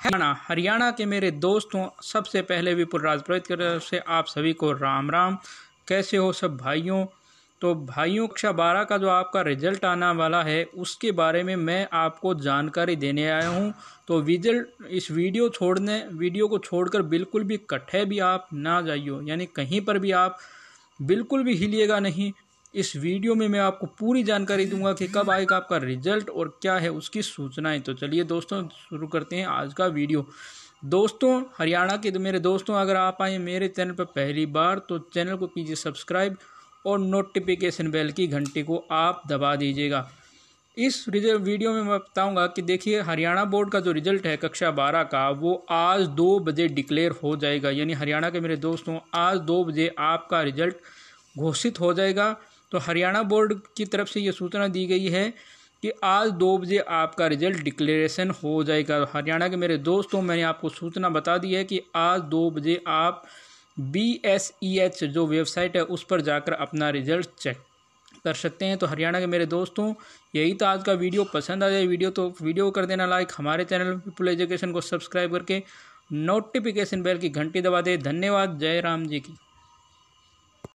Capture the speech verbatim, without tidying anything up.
हरियाणा हरियाणा के मेरे दोस्तों, सबसे पहले विपुल राजपुरोहित की तरफ से आप सभी को राम राम। कैसे हो सब भाइयों? तो भाइयों, कक्षा बारह का जो आपका रिजल्ट आने वाला है उसके बारे में मैं आपको जानकारी देने आया हूं। तो रिजल्ट इस वीडियो छोड़ने वीडियो को छोड़कर बिल्कुल भी कट्ठे भी आप ना जाइयो, यानी कहीं पर भी आप बिल्कुल भी हिलिएगा नहीं। इस वीडियो में मैं आपको पूरी जानकारी दूंगा कि कब आएगा आपका रिजल्ट और क्या है उसकी सूचनाएं। तो चलिए दोस्तों, शुरू करते हैं आज का वीडियो। दोस्तों, हरियाणा के तो मेरे दोस्तों, अगर आप आए मेरे चैनल पर पहली बार तो चैनल को कीजिए सब्सक्राइब और नोटिफिकेशन बेल की घंटी को आप दबा दीजिएगा। इस रिजल्ट वीडियो में मैं बताऊंगा कि देखिए, हरियाणा बोर्ड का जो रिजल्ट है कक्षा बारह का, वो आज दो बजे डिक्लेयर हो जाएगा। यानी हरियाणा के मेरे दोस्तों, आज दो बजे आपका रिजल्ट घोषित हो जाएगा। तो हरियाणा बोर्ड की तरफ से ये सूचना दी गई है कि आज दो बजे आपका रिजल्ट डिक्लेरेशन हो जाएगा। हरियाणा के मेरे दोस्तों, मैंने आपको सूचना बता दी है कि आज दो बजे आप बी एस ई एच जो वेबसाइट है उस पर जाकर अपना रिजल्ट चेक कर सकते हैं। तो हरियाणा के मेरे दोस्तों, यही था आज का वीडियो। पसंद आ जाए वीडियो तो वीडियो को कर देना लाइक, हमारे चैनल विपुल एजुकेशन को सब्सक्राइब करके नोटिफिकेशन बेल की घंटी दबा दे। धन्यवाद। जय राम जी की।